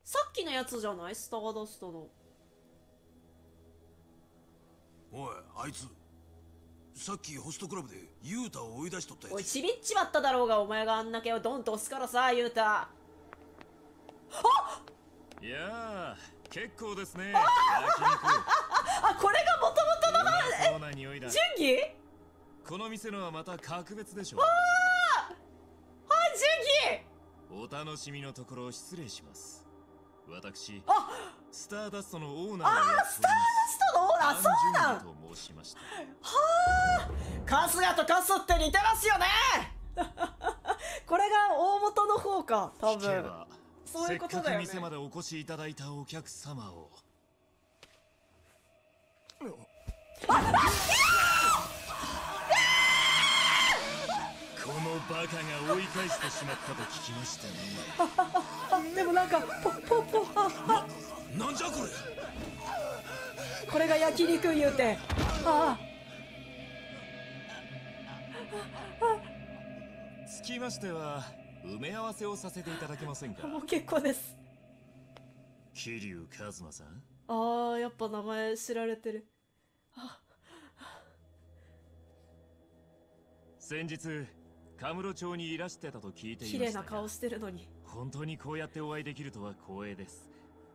さっきのやつじゃない？スターダストの。 おい、あいつさっきホストクラブでユータを追い出しとったやつ。 おい、ちびっちまっただろうが、お前があんだけをドンと押すからさ、ユータ。あっ、 いやー、結構ですね。 あ、これがもともとの話。 そうな匂いだ。 純義？ この店のはまた格別でしょ。 はい、純義。 お楽しみのところ失礼します。私、 あ、 スターダストのオーナーをやっております。 スターダストのオーナー、そうなん。 と申しました。 はあ、春日とカスって似てますよね。これが大元の方か、多聞け分。 ばそういうことだよね。 せっかく店までお越しいただいたお客様を。このバカが追い返してしまったと聞きましたね。 あ、でもなんかポなんじゃこれ。 これが焼肉言うて。あつきましては埋め合わせをさせていただけませんか。 あ、もう結構です。 桐生一馬さん。 あー、やっぱ名前知られてる。 先日カムロ町にいらしてたと聞いていましたが、 綺麗な顔してるのに。 本当にこうやってお会いできるとは光栄です。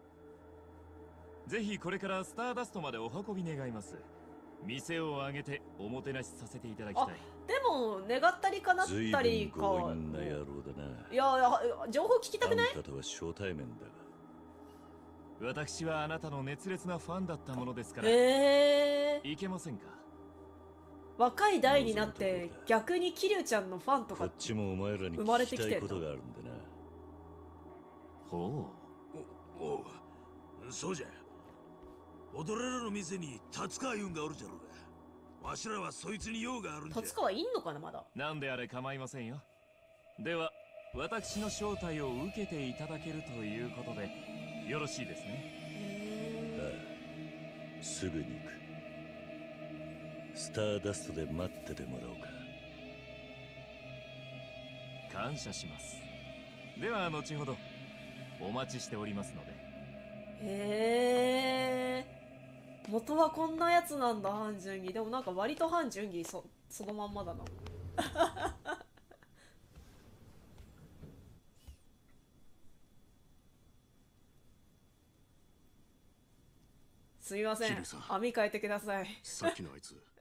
ぜひこれからスターダストまでお運び願います。店を挙げておもてなしさせていただきたい。 でも願ったり叶ったりか。 強引な野郎だな。 いや、情報聞きたくない？ あんたとは初対面だが。 私はあなたの熱烈なファンだったものですから。いけませんか。 若い代になって逆に桐生ちゃんのファンとかこっちもお前らに生まれて聞きたいきてんの？ ことがあるんでな。 ほおう、そうじゃ。踊れるの店に達川いうんがおるじゃろうが。わしらはそいつに用があるんじゃ。 達川いんのかな、まだ。 なんであれ構いませんよ。では私の招待を受けていただけるということでよろしいですね。 ああ、すぐに行く。スターダストで待っててもらおうか。 感謝します。では後ほどお待ちしておりますので。 へえ。元はこんなやつなんだ、半純義。でもなんか割と半純義そのまんまだな。すみません、網変えてください。 さっきのあいつ